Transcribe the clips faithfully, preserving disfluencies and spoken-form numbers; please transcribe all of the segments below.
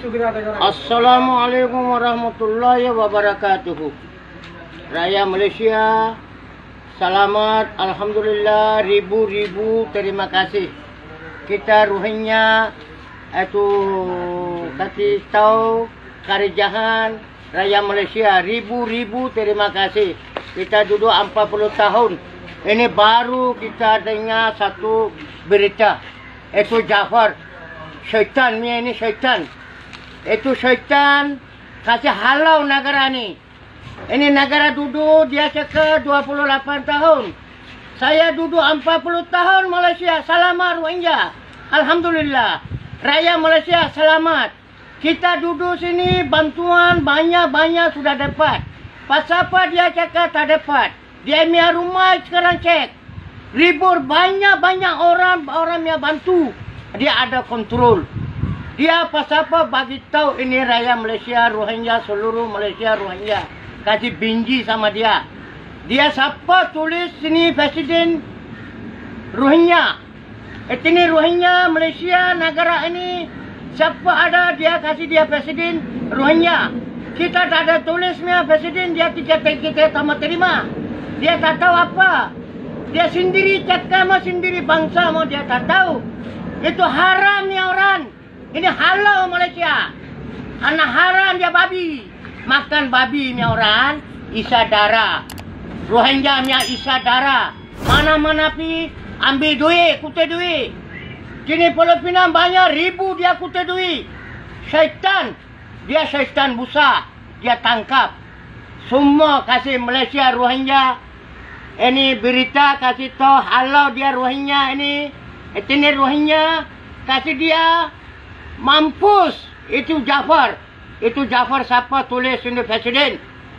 Assalamualaikum warahmatullahi wabarakatuh. Raya Malaysia, selamat, alhamdulillah, ribu-ribu terima kasih. Kita Rohingya itu kasih tahu kerajaan Raya Malaysia, ribu-ribu terima kasih. Kita duduk empat puluh tahun. Ini baru kita dengar satu berita. Itu Jafar. Syaitan ni, ini syaitan. Itu syaitan kasih halau negara ni. Ini negara duduk dia cakap dua puluh lapan tahun. Saya duduk empat puluh tahun Malaysia. Selamat Rohingya. Alhamdulillah. Raya Malaysia selamat. Kita duduk sini bantuan banyak-banyak sudah dapat. Pasal apa dia cakap tak dapat? Dia punya rumah sekarang cek. Ribur banyak-banyak orang orang yang bantu. Dia ada kontrol. Dia pasal apa bagi tahu ini Raya Malaysia Rohingya, seluruh Malaysia Rohingya. Kasih benci sama dia. Dia siapa tulis sini Presiden Rohingya. Ini Rohingya Malaysia negara ini. Siapa ada dia kasih dia Presiden Rohingya. Kita tak ada tulisnya Presiden dia tidak kita sama terima. Dia tak tahu apa. Dia sendiri cakap mau sendiri bangsa mau dia tak tahu. Itu haram ni orang. Ini halal Malaysia. Anak haram dia babi. Makan babi ni orang. Isa darah. Rohingya ni isa darah. Mana-mana pi ambil duit, kutip duit. Kini Pulau Pinang banyak ribu dia kutip duit. Syaitan. Dia syaitan busa. Dia tangkap. Semua kasih Malaysia Rohingya. Ini berita kasih tahu halau dia Rohingya ini. Ini Rohingya kasih dia mampus. Itu Jafar. Itu Jafar siapa tulis ini Presiden.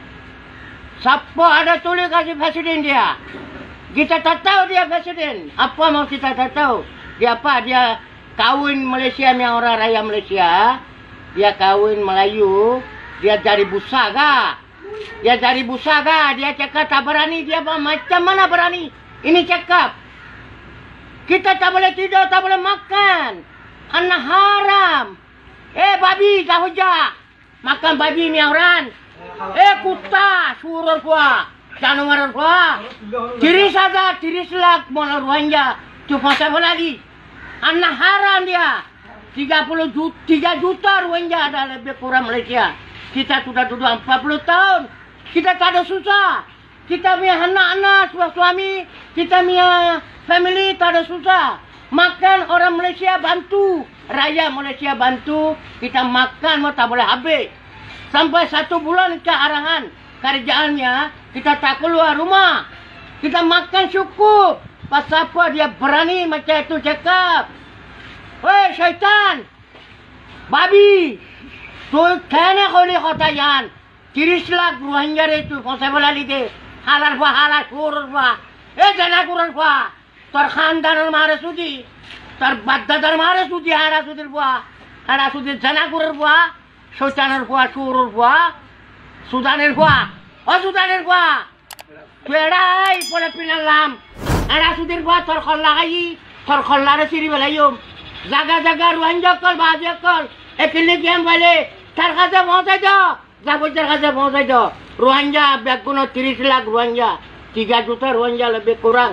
Siapa ada tulis kasih Presiden dia. Kita tak tahu dia Presiden. Apa mau kita tak tahu. Dia apa? Dia kawin Malaysia yang orang Raya Malaysia. Dia kawin Melayu. Dia jadi busa kah? Dia jadi busa kah? Dia cakap tak berani. Dia macam mana berani? Ini cakap. Kita tak boleh tidur, tak boleh makan. Anak haram. Eh babi tak hujah. Makan babi ni orang. Eh kuta suruh kuah. Jangan kuah. Tiris ada, tiris lak mola Rohingya. Tu pasal lagi. Anak haram dia. tiga puluh juta, tiga juta Rohingya ada lebih kurang Malaysia. Kita sudah duduk empat puluh tahun. Kita tak ada susah. Kita punya anak-anak, suami, kita punya family tak ada susah. Makan orang Malaysia bantu. Raya Malaysia bantu. Kita makan mau tak boleh habis. Sampai satu bulan ke arahan kerjaannya. Kita tak keluar rumah. Kita makan cukup. Pasal apa dia berani macam itu cakap. Weh syaitan. Babi. Tu kena kau ni kota yan. Tiris lak Rohingya itu. Kau saya boleh lihat. Halal buah halal kurus buah. Eh jangan kurus buah. Terkhandan marah sudi. Terbadar marah sudi harap sudi buah. Harap sudi jangan kurus buah. Syaitan buah kurus buah. Sudanir buah. Oh Sudanir buah. Berai boleh pinang lam. Harap sudi buah terkholak lagi. Terkholak siri belayum. Jaga-jaga Rohingya kol bahasa kol. Ekilik yang balik. Terkasa mau saja. Zabut terkasa mau saja. Rohingya berguna tiris lak Rohingya. tiga juta Rohingya lebih kurang.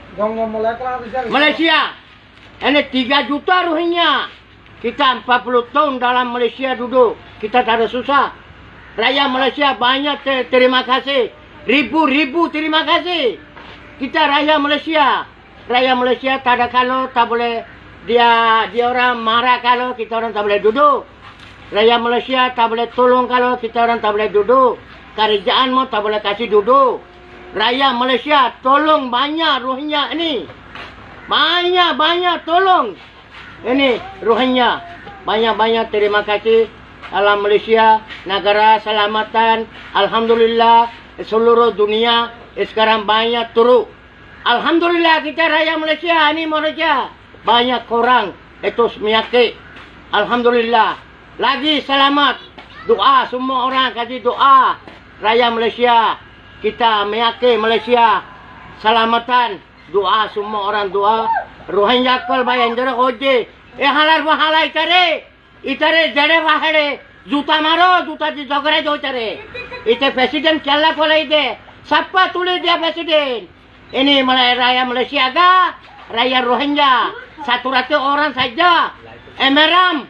Malaysia. Ini tiga juta Rohingya. Kita empat puluh tahun dalam Malaysia duduk. Kita tak ada susah. Raya Malaysia banyak ter terima kasih. Ribu-ribu terima kasih. Kita Raya Malaysia. Raya Malaysia tak ada kalau tak boleh. Dia dia orang marah kalau kita orang tak boleh duduk. Raya Malaysia tak boleh tolong kalau kita orang tak boleh duduk. Kerajaan mau tak boleh kasih duduk. Raya Malaysia tolong banyak Rohingya ini. Banyak-banyak tolong. Ini Rohingya. Banyak-banyak terima kasih. Alam Malaysia, negara selamatan. Alhamdulillah seluruh dunia sekarang banyak turut. Alhamdulillah kita Raya Malaysia ini Malaysia. Banyak orang itu menyakit. Alhamdulillah. Lagi selamat. Doa semua orang kasih doa. Raya Malaysia. Kita menyakit Malaysia. Selamatan. Doa semua orang doa. Rohingya kol bayang jara hoje. Eh halal wa halal cari. इतरे जड़े वाहड़े जूता मारो जूता दी जगरे जो इतरे इते प्रेसिडेंट केला कोलाई दे सप्पा तुली dia presiden ini rakyat Malaysia ga rakyat Rohingya satu ratus orang saja Emeram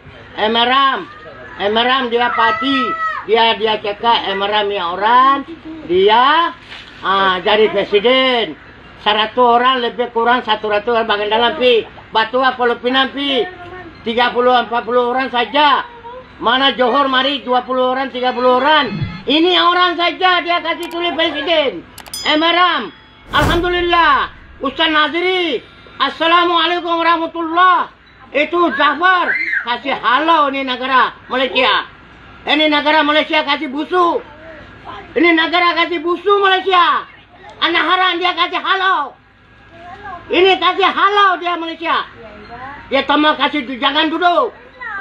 Emeram Emeram dia parti dia dia cakap Emeram yang orang dia ah, jadi presiden seratus orang lebih kurang satu ratus orang bagian dalam pi Batua Polopinan pi tiga puluh empat puluh orang saja. Mana Johor mari dua puluh orang tiga puluh orang. Ini orang saja dia kasih tulis presiden. Emeram. Alhamdulillah. Ustaz Naziri. Assalamualaikum warahmatullah. Itu Jafar kasih halau ini negara Malaysia. Ini negara Malaysia kasih busuk. Ini negara kasih busuk Malaysia. Anak haram dia kasih halau. Ini kasih halau dia Malaysia. Dia tambah kasih jangan duduk.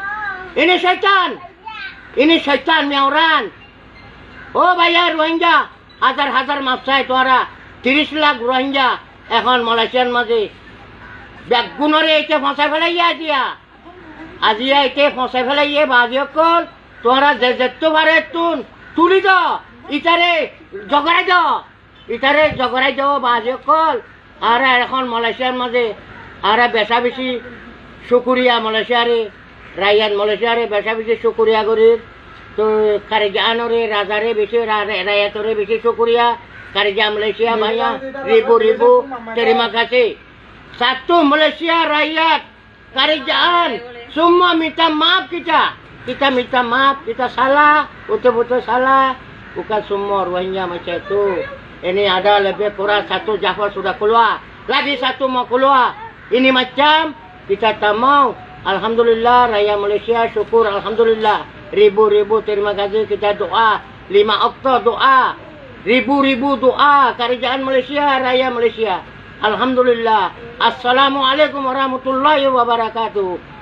Ini syaitan. Ini syaitan yang orang. Oh bayar Rohingya. Hazar-hazar mafsai tuara. tiris lakh Rohingya. Ehon Malaysian masih. Biar gunore ite fonsai felaiya dia. Azia ite fonsai felaiya baziokol. Tuara zezetto baretun. Tuli do. Itare jogarai do. Itare jogarai do baziokol. Ara এখন মালয়েশিয়ার মাঝে আরা বেশা বেশি শুকুরিয়া মালয়েশিয়ারে রায়ান মালয়েশিয়ারে বেশা বেশি শুকুরিয়া করি তো কারিজানরে রাজারে বেশি রায়াতরে বেশি শুকুরিয়া কারিজা মালয়েশিয়া ভাইয়া ribu ribu terima kasih satu Malaysia rakyat karijaan semua minta maaf kita kita minta maaf kita salah betul-betul salah bukan semua Rohingya macam itu. Ini ada lebih kurang satu Jafar sudah keluar. Lagi satu mau keluar. Ini macam kita tak mau. Alhamdulillah rakyat Malaysia syukur. Alhamdulillah. Ribu-ribu terima kasih kita doa. lima Oktober doa. Ribu-ribu doa. Kerajaan Malaysia, rakyat Malaysia. Alhamdulillah. Assalamualaikum warahmatullahi wabarakatuh.